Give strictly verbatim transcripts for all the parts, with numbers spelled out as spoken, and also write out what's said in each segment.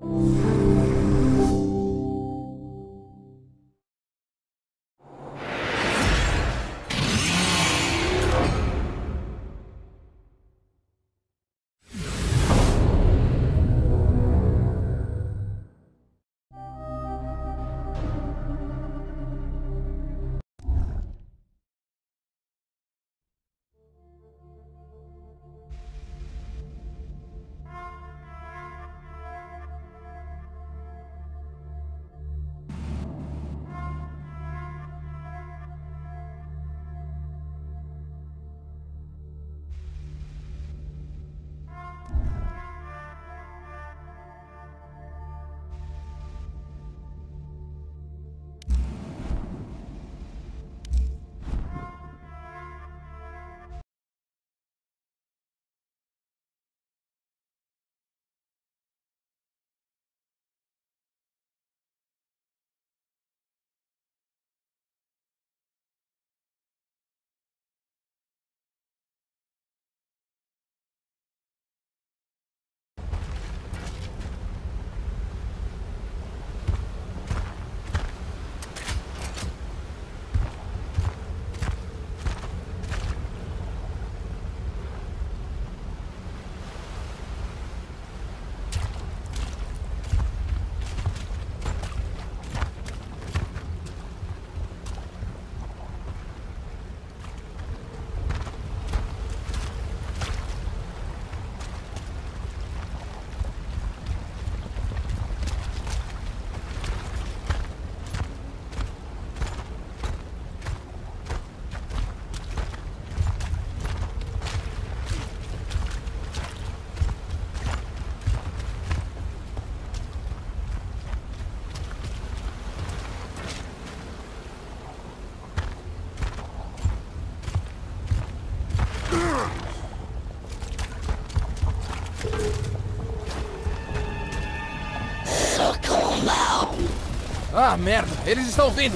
Ah, merda! Eles estão vindo!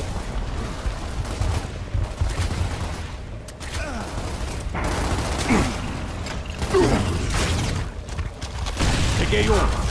Peguei um!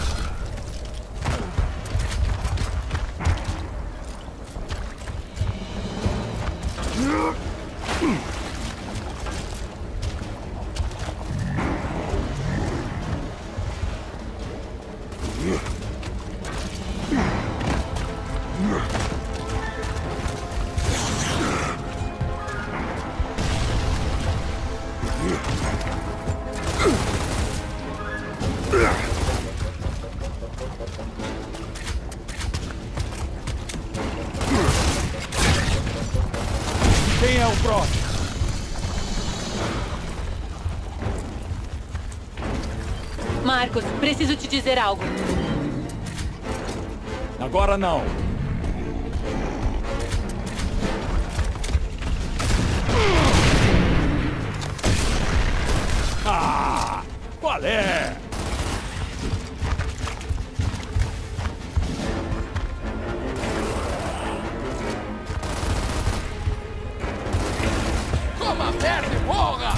Quem é o próximo? Marcos, preciso te dizer algo. Agora não. Ah! Qual é? Toma merda e morra!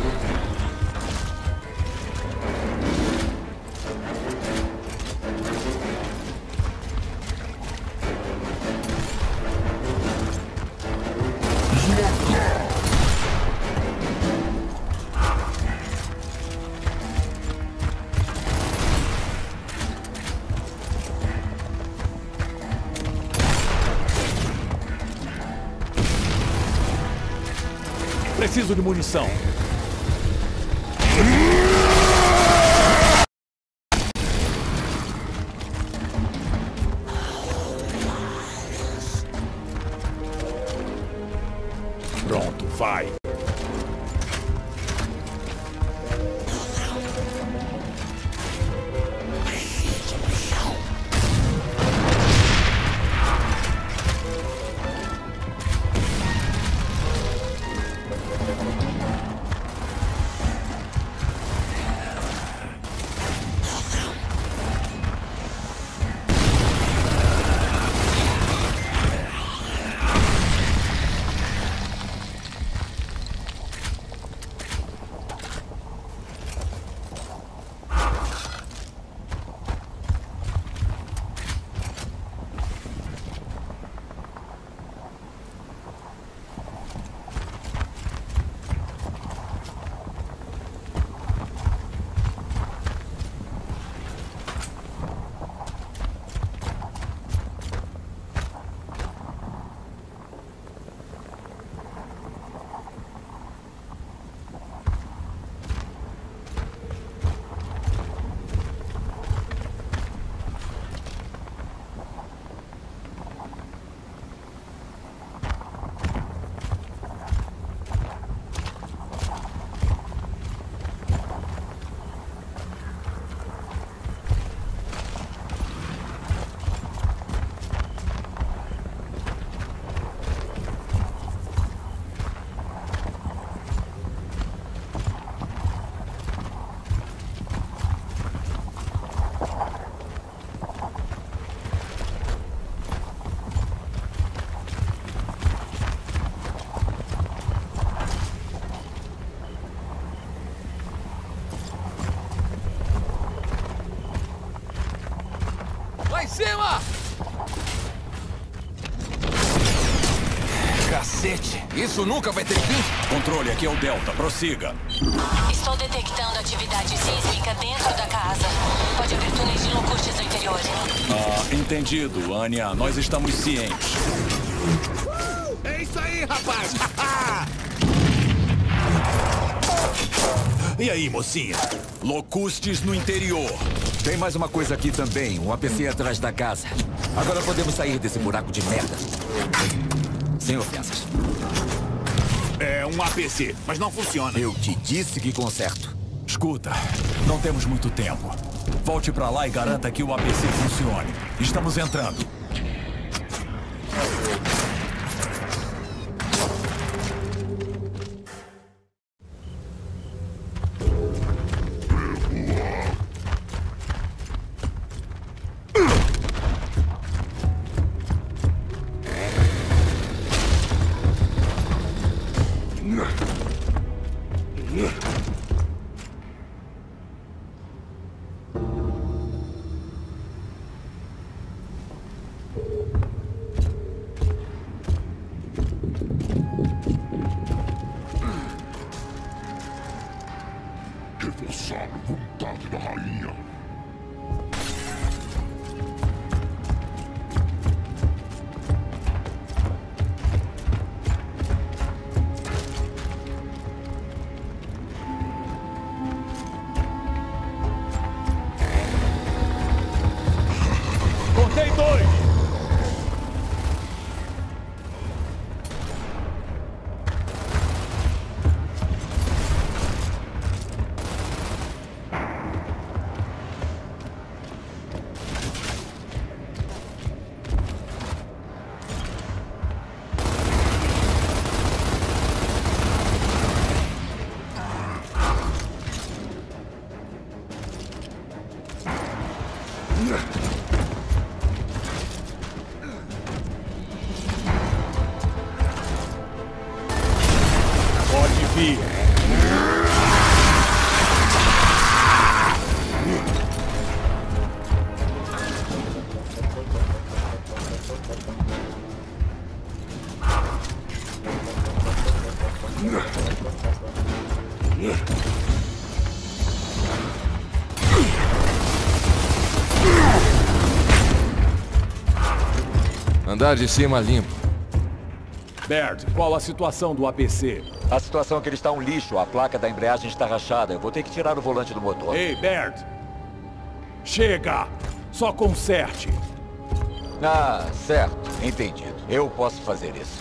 Preciso de munição. Pronto, vai. cima! Cacete! Isso nunca vai ter fim! Controle, aqui é o Delta. Prossiga. Estou detectando atividade sísmica dentro da casa. Pode haver túneis de locustes no interior. Ah, entendido, Anya. Nós estamos cientes. É isso aí, rapaz! E aí, mocinha? Locustes no interior. Tem mais uma coisa aqui também, um A P C atrás da casa. Agora podemos sair desse buraco de merda. Sem ofensas. É um A P C, mas não funciona. Eu te disse que conserto. Escuta, não temos muito tempo. Volte pra lá e garanta que o A P C funcione. Estamos entrando. Reforçar a vontade da rainha. Contei dois! Pode vir. Andar de cima limpo. Baird, qual a situação do A P C? A situação é que ele está um lixo. A placa da embreagem está rachada. Eu vou ter que tirar o volante do motor. Ei, Baird! Chega! Só conserte. Ah, certo. Entendido. Eu posso fazer isso.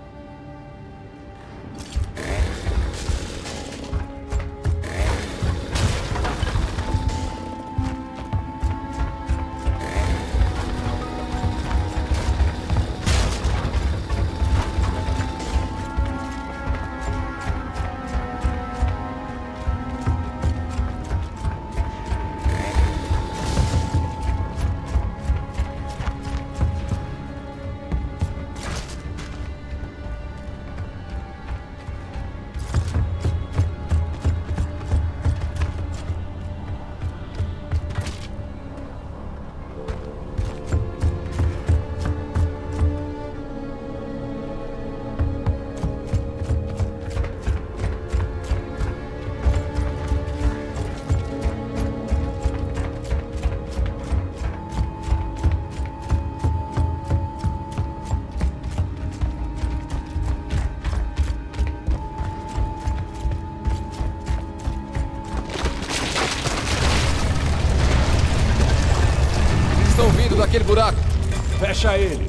Estão vindo daquele buraco. Fecha ele.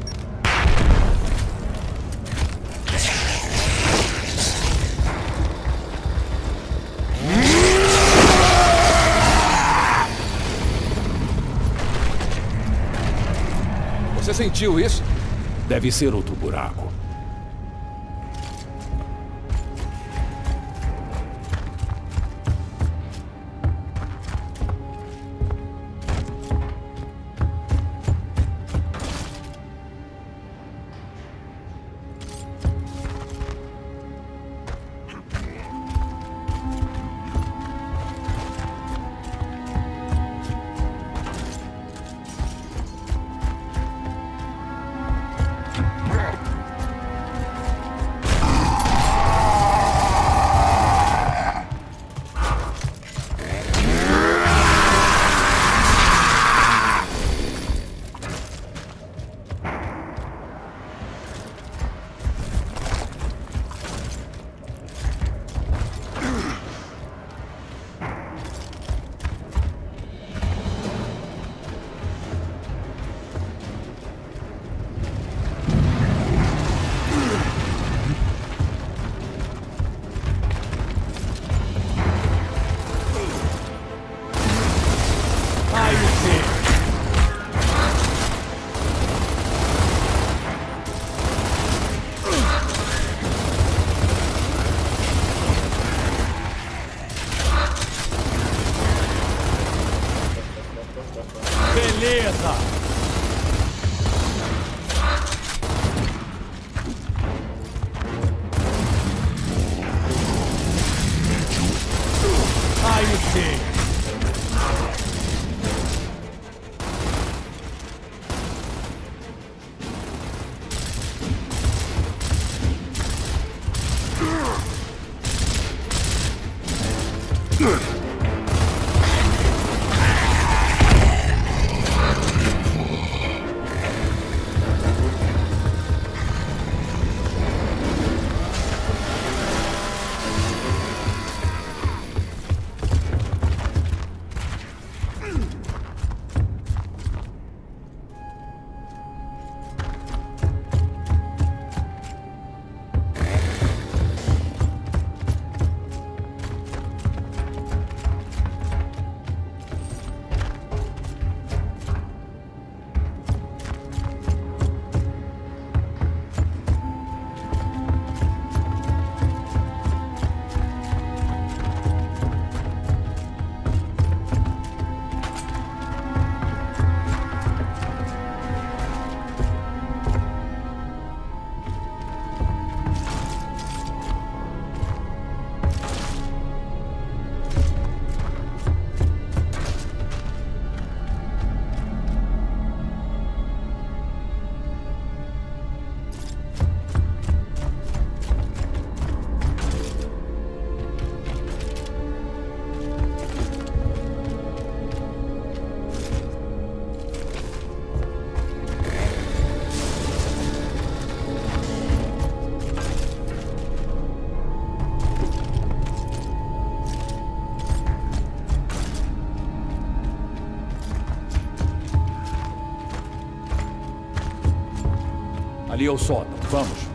Você sentiu isso? Deve ser outro buraco. sim. Ali é o sótão. Vamos.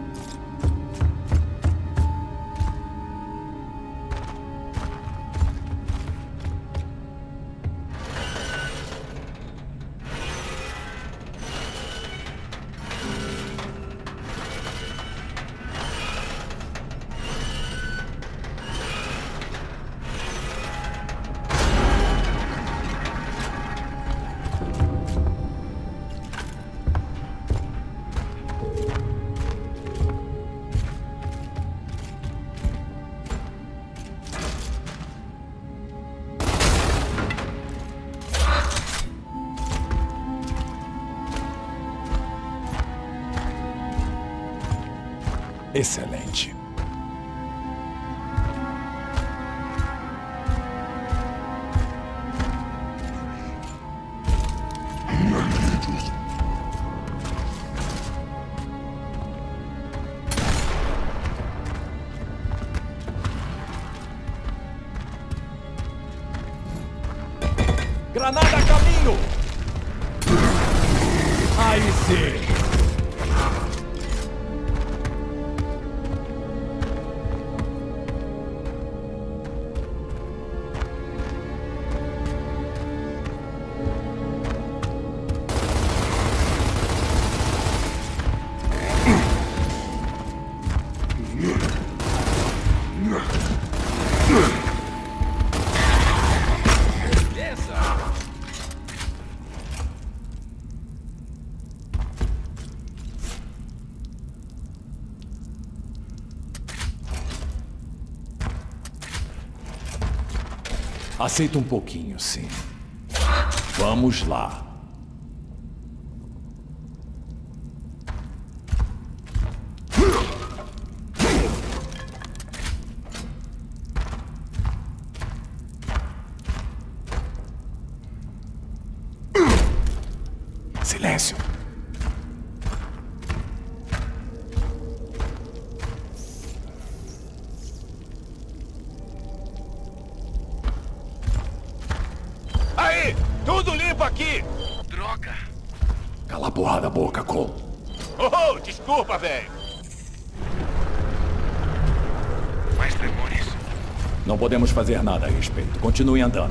Excelente. Granada a caminho! Aí sim! Aceita um pouquinho, sim. Vamos lá. Silêncio. Aí! Tudo limpo aqui! Droga! Cala a porra da boca, Cole. Oh, desculpa, velho! Mais demônios. Não podemos fazer nada a respeito. Continue andando.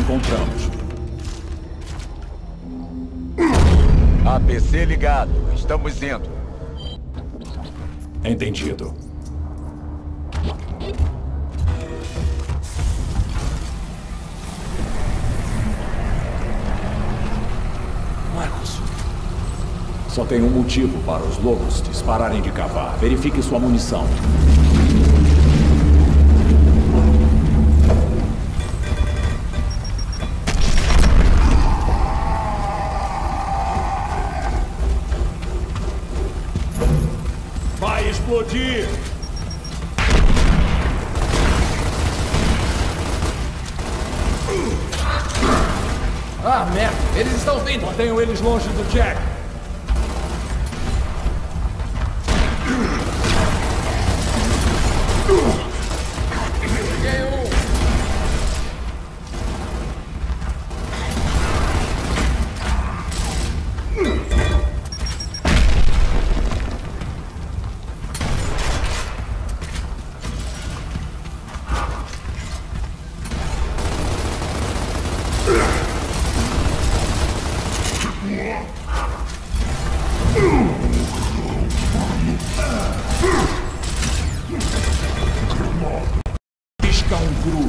encontramos. A P C ligado. Estamos indo. Entendido. Marcos. Só tem um motivo para os Locustes pararem de cavar. Verifique sua munição. Vai explodir! Ah, merda! Eles estão vindo! Mantenham eles longe do Jack. Peguei um! Pisca um cru.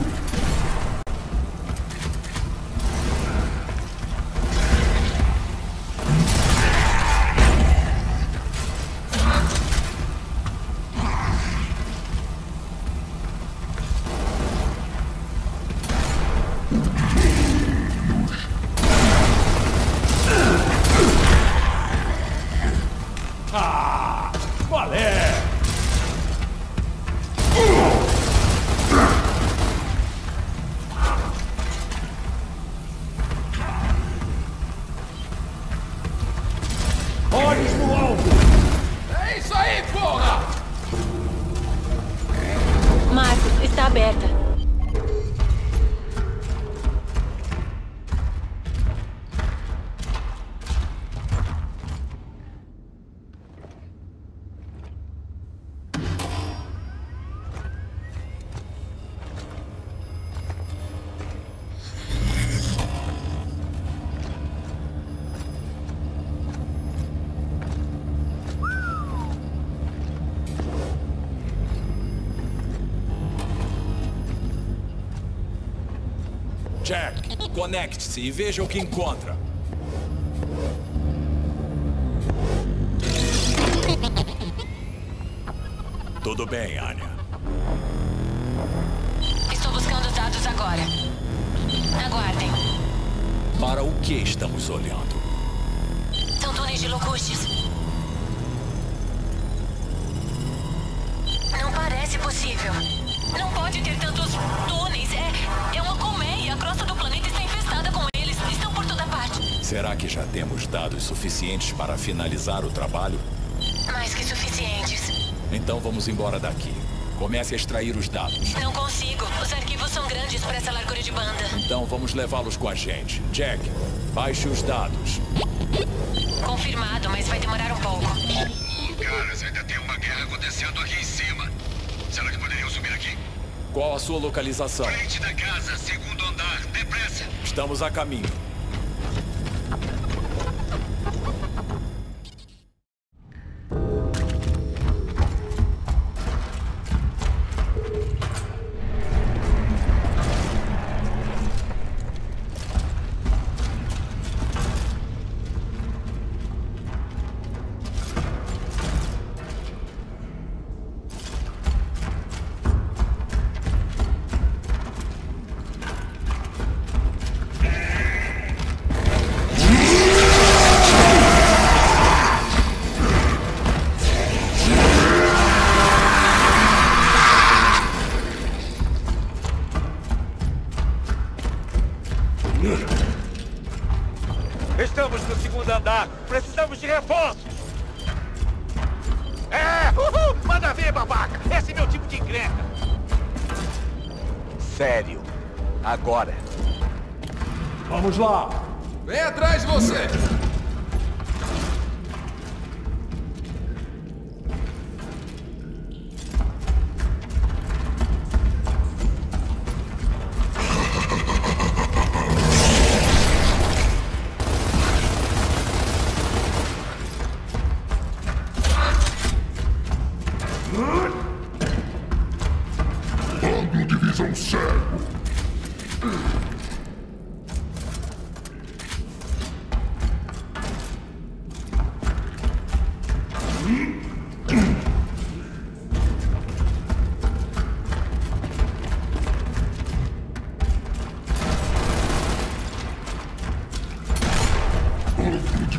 Ah, qual é? Olhos no alto! É isso aí, porra! Marcos, está aberta. Jack, conecte-se e veja o que encontra. Tudo bem, Anya. Estou buscando os dados agora. Aguardem. Para o que estamos olhando? São túneis de Locustes. Não parece possível. Não pode ter tantos túneis. É, é uma colmeia. A crosta do planeta está infestada com eles. Estão por toda parte. Será que já temos dados suficientes para finalizar o trabalho? Mais que suficientes. Então vamos embora daqui. Comece a extrair os dados. Não consigo. Os arquivos são grandes para essa largura de banda. Então vamos levá-los com a gente. Jack, baixe os dados. Confirmado, mas vai demorar um pouco. Caras, ainda tem uma guerra acontecendo aqui em cima. Será que poderiam subir aqui? Qual a sua localização? Frente da casa, segundo andar. Depressa. Estamos a caminho. Estamos no segundo andar. Precisamos de reforço. É! Uhul! Manda ver, babaca! Esse é meu tipo de encrenca! Sério. Agora. Vamos lá! Vem atrás de você!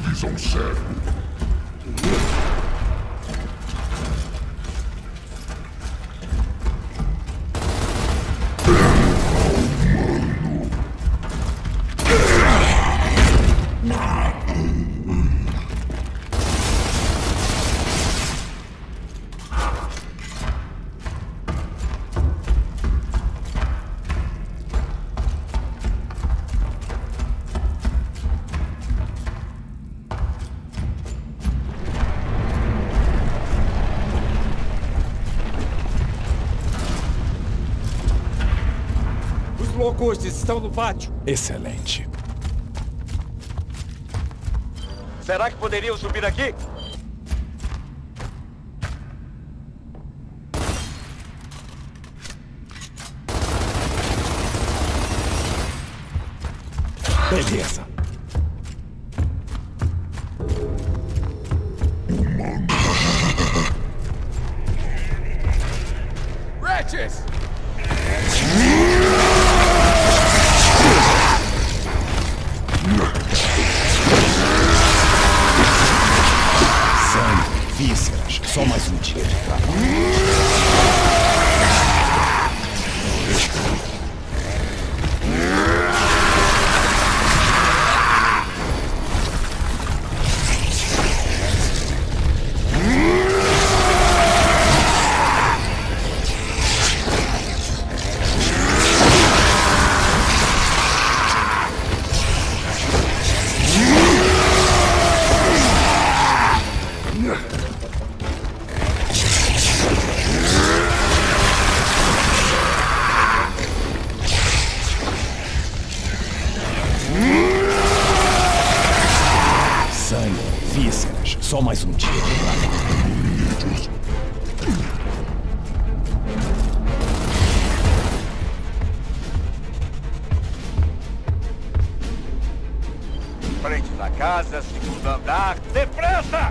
ataques ao cérebro. Locustes estão no pátio. Excelente. Será que poderiam subir aqui? Beleza. Ratchets! Vísceras, só mais um dia de trabalho. Vísceras, só mais um dia de trabalho. Frente da casa, segundo andar, depressa!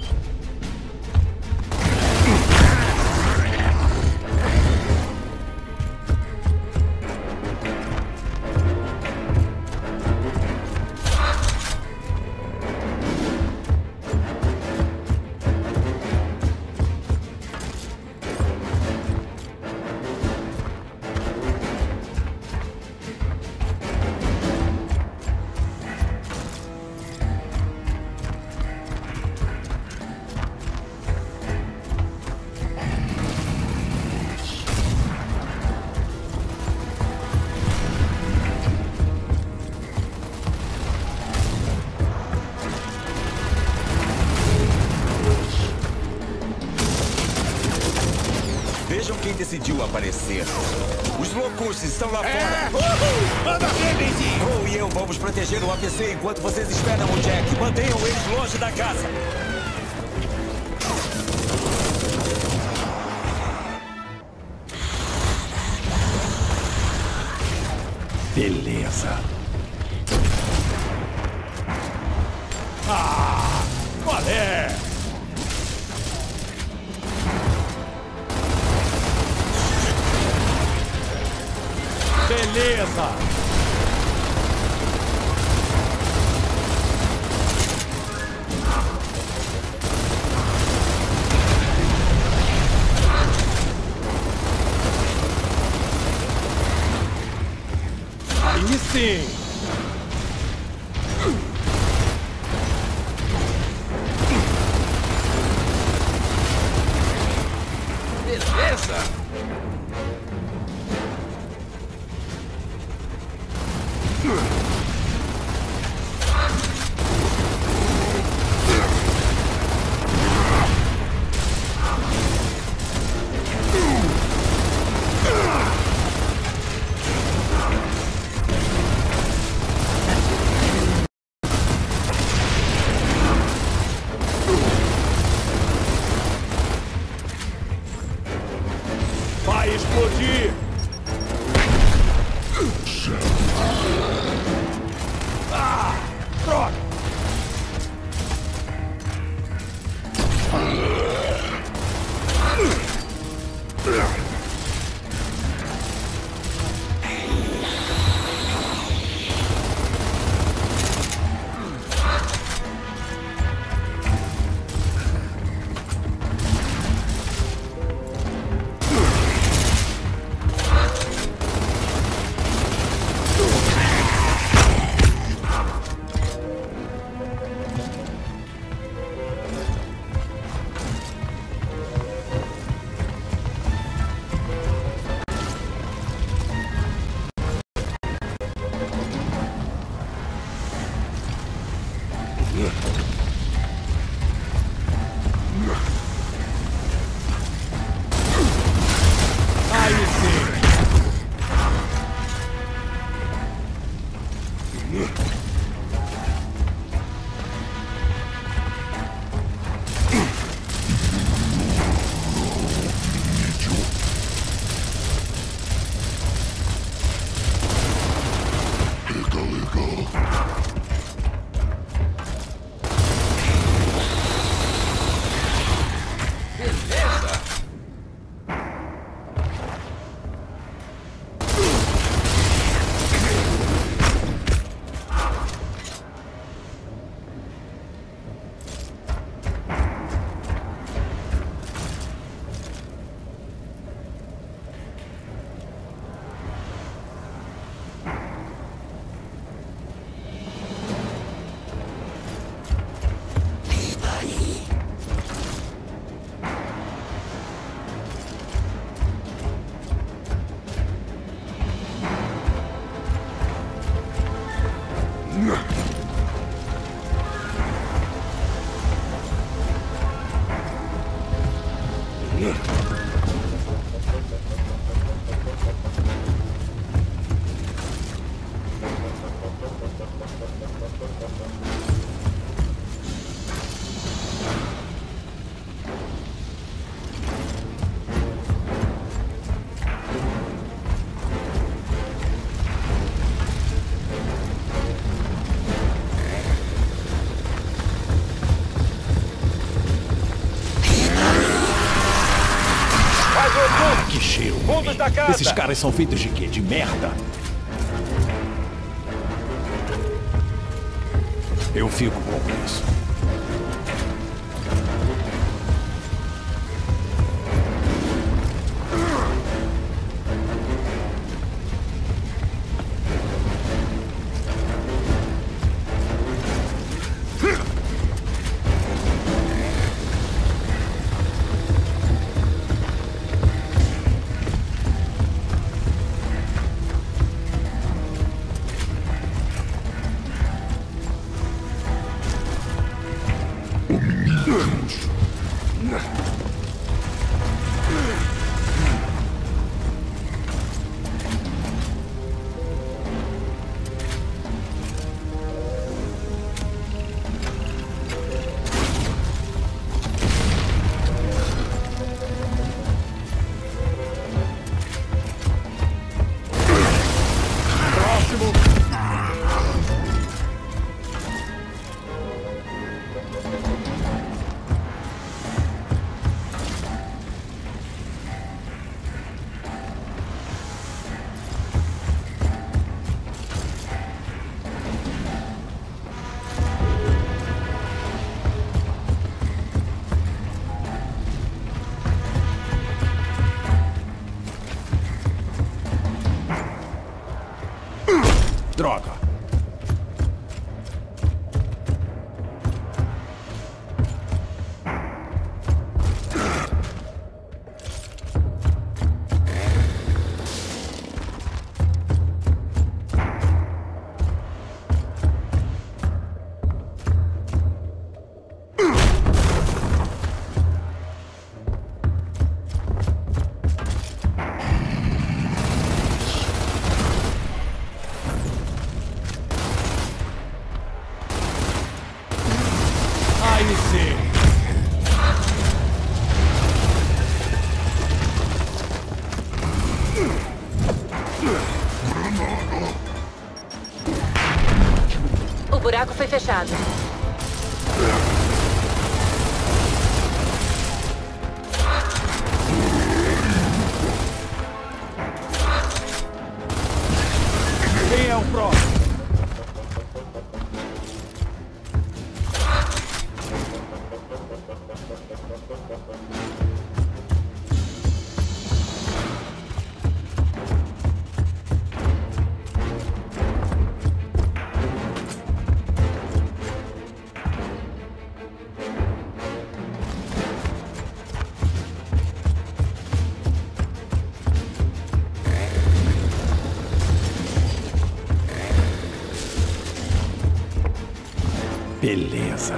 Vejam quem decidiu aparecer. Os Locustes estão lá É. fora. Uhul. Manda ver, Benzinho! Cole e eu vamos proteger o A P C enquanto vocês esperam o Jack. Mantenham eles longe da casa. Beleza. Ah, qual é? Beleza. Aí sim. Beleza! Aí sim! Que cheiro! Esses caras são feitos de quê? De merda? Eu fico com isso. Droga! O buraco foi fechado. Quem é o próximo? Beleza.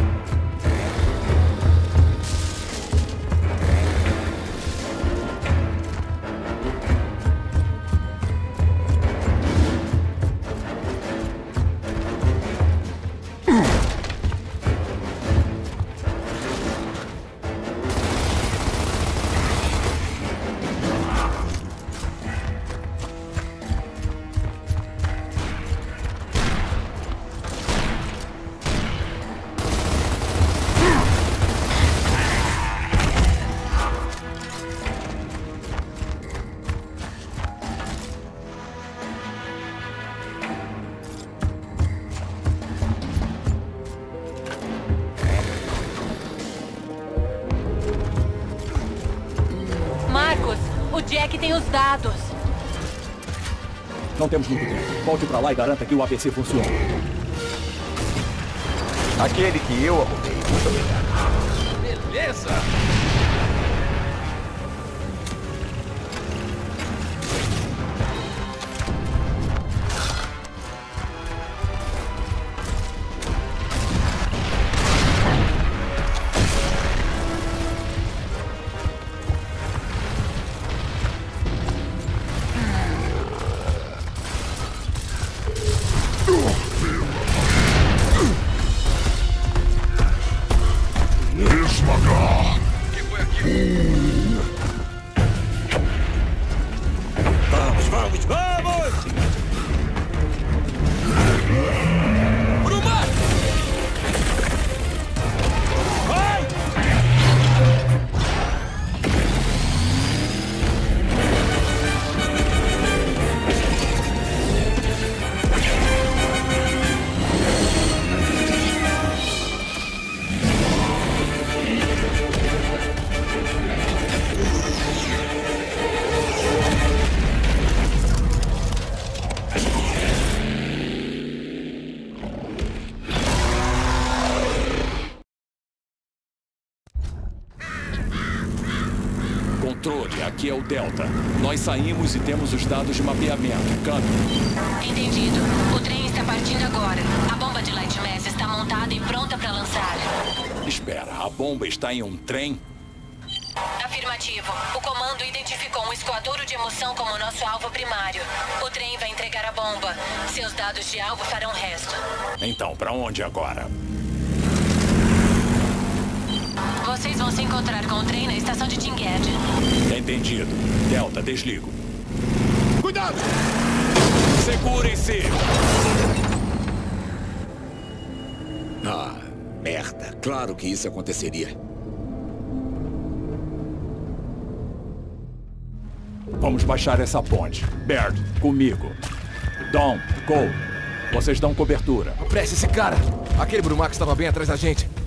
O Jack tem os dados. Não temos muito tempo. Volte pra lá e garanta que o A P C funcione. Aquele que eu arrumei. Muito obrigado. Beleza! Esmagar! O que foi aquilo? Vamos, vamos, vamos! Brumac! Vai! Controle, aqui é o Delta. Nós saímos e temos os dados de mapeamento. Câmbio. Entendido. O trem está partindo agora. A bomba de Light Mass está montada e pronta para lançar. Espera, a bomba está em um trem? Afirmativo. O comando identificou um escoadouro de emoção como nosso alvo primário. O trem vai entregar a bomba. Seus dados de alvo farão o resto. Então, pra onde agora? Vocês vão se encontrar com o trem na estação de Tinged. Entendido. Delta, desligo. Cuidado! Segurem-se! Ah, merda. Claro que isso aconteceria. Vamos baixar essa ponte. Baird, comigo. Dom, Cole, vocês dão cobertura. Apresse esse cara! Aquele Brumac estava bem atrás da gente.